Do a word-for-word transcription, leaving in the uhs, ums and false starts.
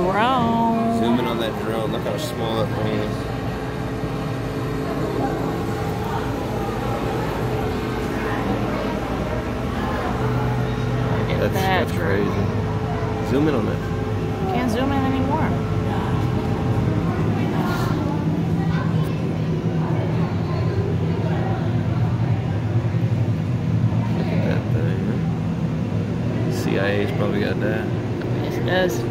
drone. Zoom in on that drone. Look how small that thing is. Look at That's, that that's drone. crazy. Zoom in on that. Can't zoom in anymore. Look at that thing. C I A's probably got that. Yes, it does.